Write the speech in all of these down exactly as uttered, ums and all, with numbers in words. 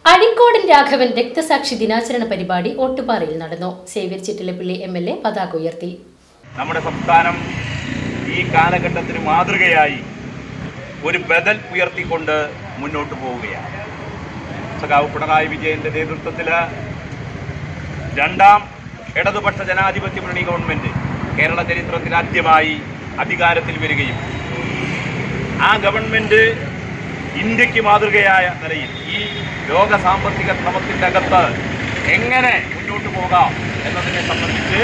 അഴീക്കോടൻ രാഘവൻ രക്തസാക്ഷി ദിനാചരണ പരിപാടി ഓട്ടുപാറയിൽ നടന്നു. Xavier Chittilappilly M L A പതാക ഉയർത്തി. നമ്മുടെ സംസ്ഥാനം ഈ കാലഘട്ടത്തിന് മാതൃകയായി ഒരു ബദൽ ഉയർത്തിക്കൊണ്ട് മുന്നോട്ട് പോവുകയാണ്. സഖാവ് പിണറായി വിജയന്റെ നേതൃത്വത്തിൽ രണ്ടാം ഇടതുപക്ഷ ജനാധിപത്യ മുന്നണി ഗവൺമെന്റ് കേരള ചരിത്രത്തിൽ ആദ്യമായി അധികാരത്തിൽ വരികയും ആ ഗവൺമെന്റ് ഇന്ത്യക്ക് മാതൃകയായ നിലയിൽ ഈ ലോക സാമ്പത്തിക ക്രമത്തിൻ്റെ അകത്ത് എങ്ങനെ മുന്നോട്ട് പോകാം എന്നതിനെ സംബന്ധിച്ച്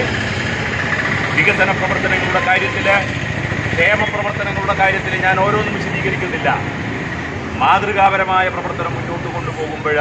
വികസന പ്രവർത്തനങ്ങളുടെ കാര്യത്തിൽ, ക്ഷേമ പ്രവർത്തനങ്ങളുടെ കാര്യത്തിൽ ഞാൻ ഓരോന്നും വിശദീകരിക്കുന്നില്ല. മാതൃകാപരമായ പ്രവർത്തനം മുന്നോട്ട് കൊണ്ടുപോകുമ്പോൾ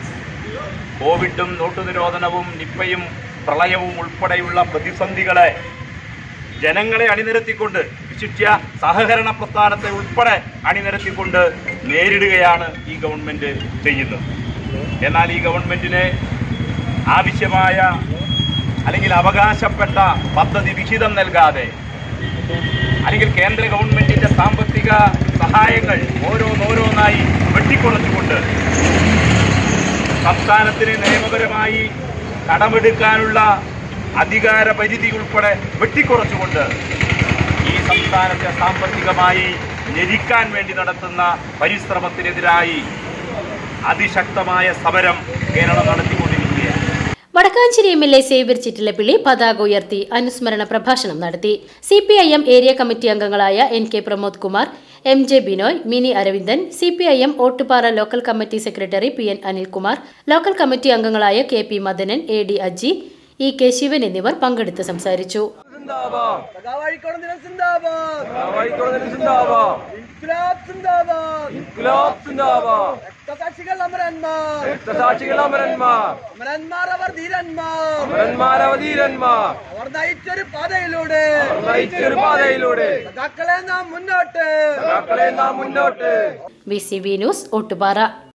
കോവിഡും നോട്ടു നിരോധനവും നിപ്പയും പ്രളയവും ഉൾപ്പെടെയുള്ള പ്രതിസന്ധികളെ ജനങ്ങളെ അണിനിരത്തിക്കൊണ്ട്, വിശിഷ്യ സഹകരണ പ്രസ്ഥാനത്തെ ഉൾപ്പെടെ അണിനിരത്തിക്കൊണ്ട് നേരിടുകയാണ് ഈ ഗവൺമെന്റ് ചെയ്യുന്നത്. എന്നാൽ ഈ ഗവൺമെന്റിന് ആവശ്യമായ അല്ലെങ്കിൽ അവകാശപ്പെട്ട പദ്ധതി വിഹിതം നൽകാതെ, അല്ലെങ്കിൽ കേന്ദ്ര ഗവൺമെന്റിന്റെ സാമ്പത്തിക സഹായങ്ങൾ ഓരോന്നോരോന്നായി വെട്ടിക്കുറച്ചുകൊണ്ട് സംസ്ഥാനത്തിന് നിയമപരമായി കടമെടുക്കാനുള്ള അധികാര പരിധി ഉൾപ്പെടെ വെട്ടിക്കുറച്ചുകൊണ്ട് ഈ സംസ്ഥാനത്തെ സാമ്പത്തികമായി ഞെരിക്കാൻ വേണ്ടി നടത്തുന്ന പരിശ്രമത്തിനെതിരായി അതിശക്തമായ സമരം കേരളം നടത്തിക്കൊണ്ടിരിക്കുകയാണ്. Wadakkanchery M L A Xavier Chittilappilly പതാക ഉയർത്തി അനുസ്മരണ പ്രഭാഷണം നടത്തി. C P I M area committee അംഗങ്ങളായ N K Pramod Kumar, M J Binoy, Mini Aravindan, C P I M Ottupara local committee secretary P N Anilkumar, local committee അംഗങ്ങളായ K P Madanan, A D Aji, E K Sivan എന്നിവർ പങ്കെടുത്ത് സംസാരിച്ചു. V C B news, Ottupara.